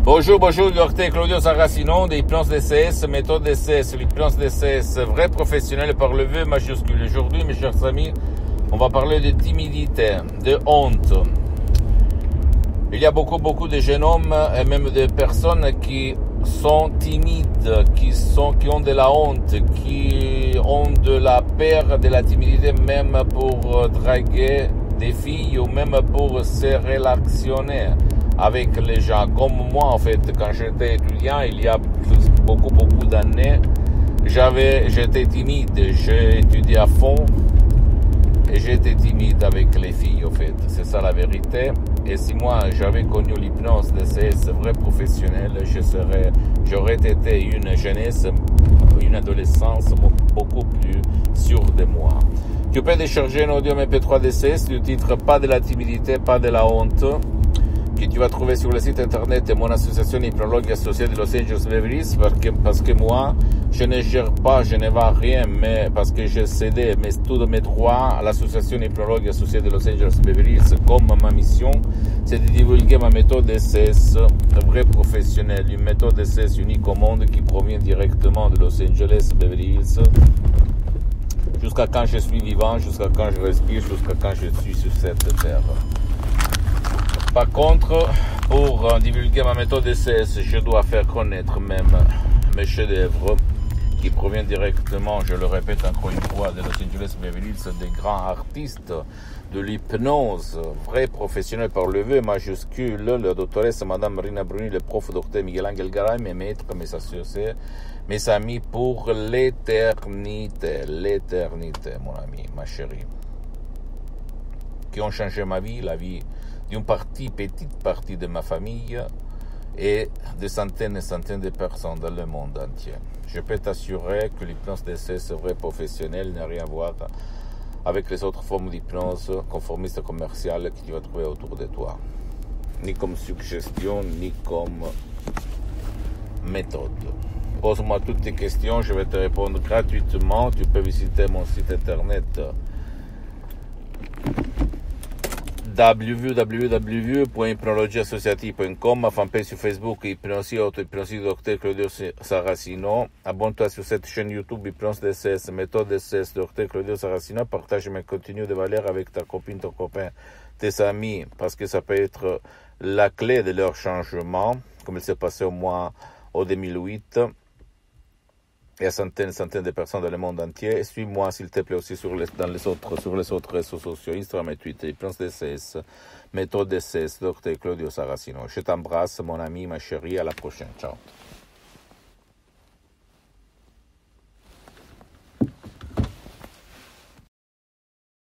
Bonjour, docteur Claudio Saracino de l'hypnose DCS, méthode DCS, l'hypnose DCS, vrai professionnel par le V majuscule. Aujourd'hui, mes chers amis, on va parler de timidité, de honte. Il y a beaucoup de jeunes hommes et même de personnes qui sont timides, qui ont de la honte, qui ont de la peur, de la timidité même pour draguer des filles ou même pour se relationner avec les gens. Comme moi, en fait, quand j'étais étudiant, il y a beaucoup d'années, j'étais timide, j'ai étudié à fond et j'étais timide avec les filles, en fait. C'est ça la vérité. Et si moi, j'avais connu l'hypnose DCS vrai professionnel, j'aurais été une jeunesse, une adolescence beaucoup plus sûre de moi. Tu peux décharger un audio MP3 DCS du titre Pas de la timidité, pas de la honte, que tu vas trouver sur le site internet de mon association hypnologue associée de Los Angeles Beverly Hills, parce que moi, je ne gère pas, je ne vends rien, mais parce que j'ai cédé tous mes droits à l'association hypnologue associée de Los Angeles Beverly Hills, comme ma mission, c'est de divulguer ma méthode DCS vrai professionnelle, une méthode DCS unique au monde qui provient directement de Los Angeles Beverly Hills, jusqu'à quand je suis vivant, jusqu'à quand je respire, jusqu'à quand je suis sur cette terre. Par contre, pour divulguer ma méthode DCS, je dois faire connaître même mes chefs-d'œuvre qui proviennent directement, je le répète encore une fois, de Los Angeles Beverly Hills, des grands artistes de l'hypnose, vrais professionnels par le V majuscule, le doctoresse Madame Marina Bruni, le prof docteur Miguel Angel Garay, mes maîtres, mes associés, mes amis pour l'éternité, mon ami, ma chérie, qui ont changé ma vie, la vie d'une petite partie de ma famille et de centaines et centaines de personnes dans le monde entier. Je peux t'assurer que l'hypnose DCS vrai professionnel n'a rien à voir avec les autres formes d'hypnose conformistes commerciales que tu vas trouver autour de toi. Ni comme suggestion, ni comme méthode. Pose-moi toutes tes questions, je vais te répondre gratuitement. Tu peux visiter mon site internet www.hypnologieassociative.com, ma fanpage sur Facebook, Hypnosie Dr Claudio Saracino. Abonne-toi sur cette chaîne YouTube Hypnose DCS, méthode DCS Dr Claudio Saracino. Partage mes contenus de valeur avec ta copine, ton copain, tes amis, parce que ça peut être la clé de leur changement, comme il s'est passé au mois au 2008. Et à centaines de personnes dans le monde entier. Et suis-moi, s'il te plaît, aussi sur les autres réseaux sociaux, Instagram et Twitter, Hypnose DCS, méthode DCS, Dr Claudio Saracino. Je t'embrasse, mon ami, ma chérie, à la prochaine. Ciao.